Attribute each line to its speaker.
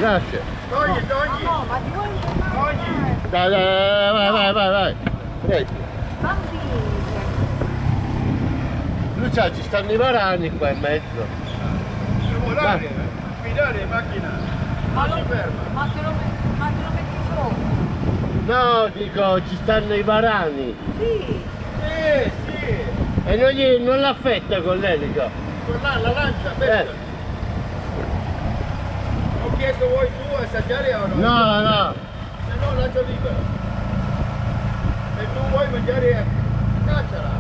Speaker 1: Grazie.
Speaker 2: Togli.
Speaker 3: No, ma ti vuoi
Speaker 2: Togli.
Speaker 1: Dai, vai. Prendi.
Speaker 3: Bambini.
Speaker 1: Lucia, ci stanno i varani qua in mezzo.
Speaker 2: Devo volare, guidare macchina. Non si ferma.
Speaker 3: Ma te lo metti sopra?
Speaker 1: No, dico, ci stanno i varani.
Speaker 3: Sì.
Speaker 2: Sì.
Speaker 1: E non l'affetta con l'elica.
Speaker 2: Guarda, la lancia, aspetta. Ho chiesto vuoi tu assaggiare o no?
Speaker 1: No.
Speaker 2: Se no lascio libero. Se tu vuoi mangiare, cacciala.